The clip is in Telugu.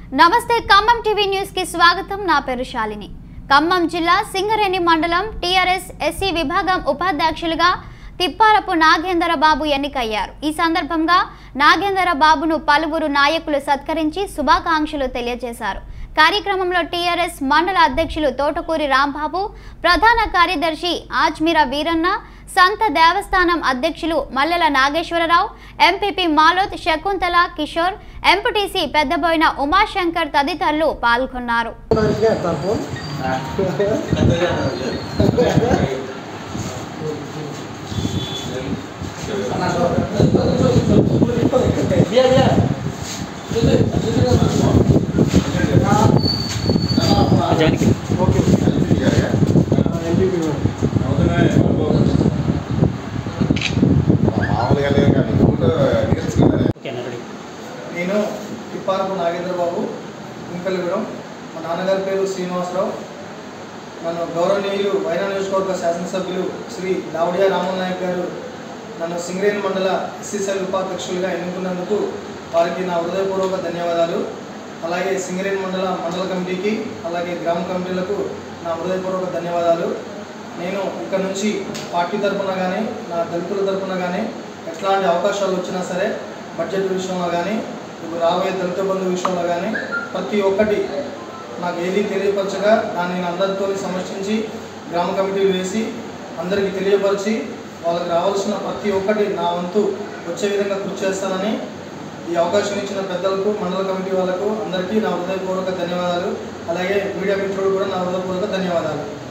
నమస్తే ఖమ్మం టీవీ న్యూస్ కి స్వాగతం। నా పేరు శాలిని। ఖమ్మం జిల్లా సింగరేణి మండలం టీఆర్ఎస్ ఎస్సీ విభాగం ఉపాధ్యక్షులుగా తిప్పారపు నాగేంద్ర బాబు ఎన్నికయ్యారు। ఈ సందర్భంగా నాగేంద్ర బాబును పలువురు నాయకులు సత్కరించి శుభాకాంక్షలు తెలియజేశారు। కార్యక్రమంలో టీఆర్ఎస్ మండల అధ్యక్షులు తోటకూరి రాంబాబు, ప్రధాన కార్యదర్శి ఆజ్మీరా వీరన్న, సంత దేవస్థానం అధ్యక్షులు మల్లెల నాగేశ్వరరావు, ఎంపీపీ మాలోత్ శకుంతల కిషోర్, MPTC పెద్దబోయిన ఉమాశంకర్ తదితరులు పాల్గొన్నారు। నేను తిప్పారపు నాగేంద్ర బాబు ఇంకలగూడెం, మా నాన్నగారి పేరు శ్రీనివాసరావు। నన్ను గౌరవనీయులు వైనా నియోజకవర్గ శాసనసభ్యులు శ్రీ దావుడియా రామన్ నాయక్ గారు నన్ను సింగరేణి మండల ఎస్సీ ఉపాధ్యక్షులుగా ఎన్నుకున్నందుకు వారికి నా హృదయపూర్వక ధన్యవాదాలు। అలాగే సింగరేణి మండల కమిటీకి, అలాగే గ్రామ కమిటీలకు నా హృదయపూర్వక ధన్యవాదాలు। నేను ఇక్కడ నుంచి పార్టీ తరఫున కానీ, నా దళితుల తరఫున కానీ ఎట్లాంటి అవకాశాలు వచ్చినా సరే, బడ్జెట్ విషయంలో కానీ, ఇప్పుడు రాబోయే దళిత బంధు విషయంలో కానీ ప్రతి ఒక్కటి నాకు ఏది తెలియపరచగా దాన్ని నేను అందరితో సమర్చించి గ్రామ కమిటీలు వేసి అందరికీ తెలియపరిచి వాళ్ళకి రావాల్సిన ప్రతి ఒక్కటి నా వంతు వచ్చే విధంగా కృషి చేస్తానని ఈ అవకాశం ఇచ్చిన పెద్దలకు, మండల కమిటీ వాళ్ళకు అందరికీ నా హృదయపూర్వక ధన్యవాదాలు। అలాగే మీడియా మిత్రులు కూడా నా హృదయపూర్వక ధన్యవాదాలు।